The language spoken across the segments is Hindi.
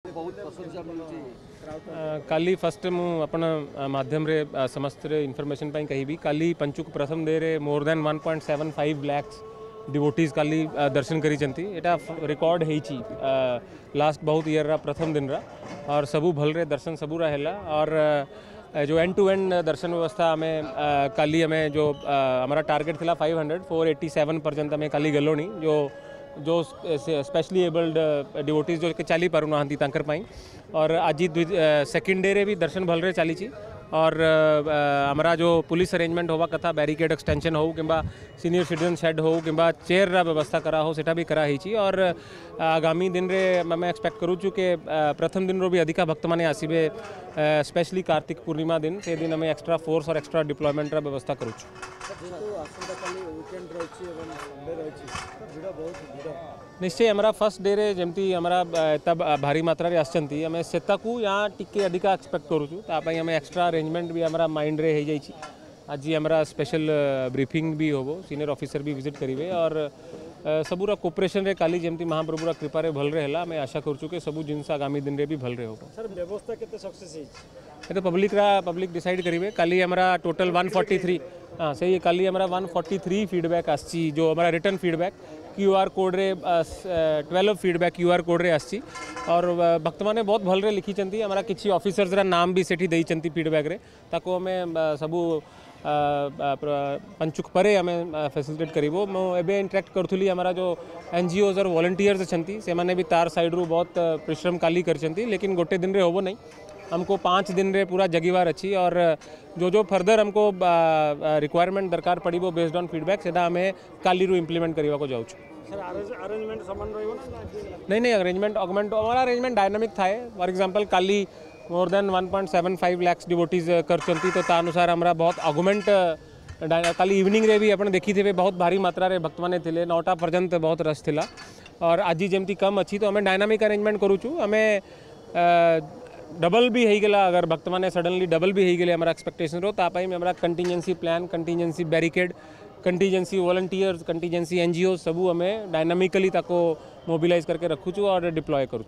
बहुत प्रशंसा मिलुची काली फर्स्ट मु अपन माध्यम रे समस्त इनफॉरमेशन पाई कहिबी काली पंचुक प्रथम डे रे मोर देन 1.75 लाख डिवोटीज काली दर्शन करी चंती एटा रिकॉर्ड हेची लास्ट बहुत ईयर रा प्रथम दिन रा और सबू भल रे दर्शन सबू रहेला और जो एंड टू एंड दर्शन व्यवस्था हमें काली हमें जो हमारा टारगेट थिला 487 पर्यंत हमें काली गलोनी जो स्पेशली एबल्ड डिवोटीज जो चली पार ना तांकर पाई और आज सेकेंड डे रे भी दर्शन भल रे चली और हमारा जो पुलिस अरेंजमेंट होवा कथा बैरिकेड एक्सटेंशन हो कि सीनियर सिटीजन शेड हो कि चेयर रा व्यवस्था करा हो सेटा भी करा ही और आगामी दिन रे मैं एक्सपेक्ट करूँ कि प्रथम दिन रो भी अधिका भक्त मैंने आसबे स्पेशली कार्तिक पूर्णिमा दिन से दिन हमें एक्स्ट्रा फोर्स और एक्स्ट्रा डिप्लॉयमेंट रा व्यवस्था करूँ। निश्चय हमारा फर्स्ट डे रे जमती हमारा तब भारी मात्रा रे आसचंती हमें सेता को यहाँ टिके अधिका एक्सपेक्ट करूँ तापाई हमें एक्स्ट्रा अरेंजमेंट भी हमारा माइंड रे हो जाइए। आज हमारा स्पेशल ब्रीफिंग भी होबो सीनियर ऑफिसर भी विजिट करेंगे और सबूरा कोऑपरेशन रे काली जमती महाप्रभुरा कृपा रे भल रहेला हमें आशा करूँ कि सबू जिनस आगामी दिन रे भी भल रहे हो। सर व्यवस्था केते सक्सेस है तो पब्लिक डिसाइड करेंगे। काली हमारा टोटल 143 हाँ सही काली हमारा 143 फीडबैक आसी जो हमारा रिटर्न फीडबैक QR कोड रे 12 फीडबैक QR कोड रे आसी और भक्त मैंने बहुत भल रे लिखी चंती हमारा किसी ऑफिसर्स रा नाम भी सेठी देई चंती फीडबैक रे ताको हमें सबू पंचुक परे हमें फैसिलिटेट करिवो मो एबे इंटरेक्ट करथुली हमारा जो NGOs और वॉलंटियर्स छंती से माने भी तार साइड रू बहुत परिश्रम काली करचंती लेकिन गोटे दिन रे होबो नहीं हमको 5 दिन रे पूरा जगीवार अच्छी और जो फर्दर हमको रिक्वायरमेंट दरकार पड़ी वो बेस्ड ऑन फीडबैक सीधा हमें काली रू इम्प्लीमेंट करवा को जाऊँ। अरेंजमेंट समान रहिबो ना नहीं अरेंजमेंट ऑगमेंट हमारा अरेंजमेंट डायनामिक था फॉर एग्जांपल काली मोर देन 1.75 लाख डिवोटीज करचंती तो अनुसार हमारा बहुत ऑगमेंट काली इवनिंग रे भी अपन देखी थे बहुत भारी मात्रा रे भक्त मैंने थे 9टा पर्यंत बहुत रश थिला और आज जमती कम अच्छी तो हमें डायनामिक अरेंजमेंट करूँ हमें डबल भी हो गला अगर भक्त मैंने सडनली डबल भी हो गए हमारा एक्सपेक्टेशन रो तापाई में हमारा contingency plan contingency barricade contingency volunteers contingency NGO सबू हमें डायनामिकली ताको मोबिलाइज करके रखूँ और डिप्लॉय करूँ।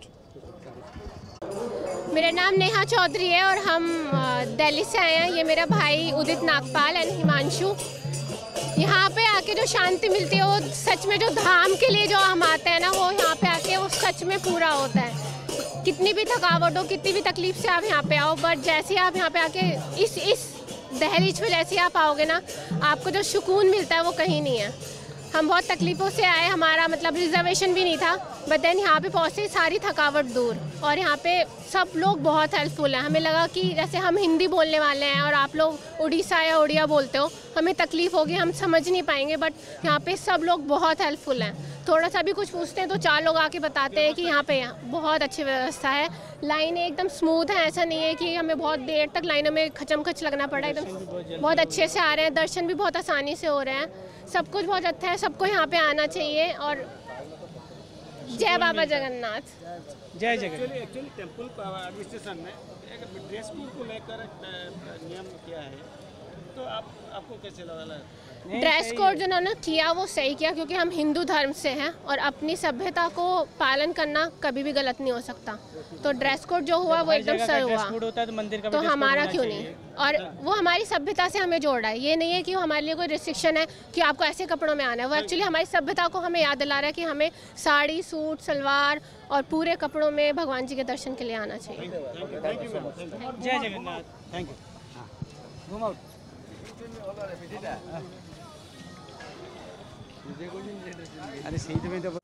मेरा नाम नेहा चौधरी है और हम दिल्ली से आए हैं। ये मेरा भाई उदित नागपाल एंड हिमांशु। यहाँ पे आके जो शांति मिलती है वो सच में जो धाम के लिए जो हम आते हैं ना वो यहाँ पे आके वो सच में पूरा होता है। कितनी भी थकावट हो कितनी भी तकलीफ से आप यहाँ पे आओ बट जैसे आप यहाँ पे आके इस दहलीज पे जैसे आप आओगे ना आपको जो सुकून मिलता है वो कहीं नहीं है। हम बहुत तकलीफ़ों से आए हमारा मतलब रिजर्वेशन भी नहीं था बट देन यहाँ पे पहुँचे सारी थकावट दूर और यहाँ पे सब लोग बहुत हेल्पफुल हैं। हमें लगा कि जैसे हम हिंदी बोलने वाले हैं और आप लोग उड़ीसा या उड़िया बोलते हो हमें तकलीफ़ होगी हम समझ नहीं पाएंगे बट यहाँ पे सब लोग बहुत हेल्पफुल हैं। थोड़ा सा भी कुछ पूछते हैं तो 4 लोग आके बताते हैं कि यहाँ पे बहुत अच्छी व्यवस्था है। लाइनें एकदम स्मूथ हैं ऐसा नहीं है कि हमें बहुत देर तक लाइनों में खचमखच लगना पड़ा एकदम बहुत अच्छे से आ रहे हैं। दर्शन भी बहुत आसानी से हो रहे हैं। सब कुछ बहुत अच्छा है। सबको यहाँ पे आना चाहिए और जय बाबा जगन्नाथ। जय जगन्नाथ। एक्चुअली टेंपल एडमिनिस्ट्रेशन में एक ड्रेस कोड को लेकर नियम किया है तो आपको कैसे लगा? ड्रेस कोड जो उन्होंने किया वो सही किया क्योंकि हम हिंदू धर्म से हैं और अपनी सभ्यता को पालन करना कभी भी गलत नहीं हो सकता। तो ड्रेस कोड जो हुआ वो एकदम सही हुआ तो हमारा क्यों नहीं और वो हमारी सभ्यता से हमें जोड़ रहा है। ये नहीं है कि वो हमारे लिए कोई रिस्ट्रिक्शन है कि आपको ऐसे कपड़ों में आना है। वो एक्चुअली हमारी सभ्यता को हमें याद दिला रहा है कि हमें साड़ी सूट सलवार और पूरे कपड़ों में भगवान जी के दर्शन के लिए आना चाहिए। जय जगन्नाथ। Thank you. अरे सही तो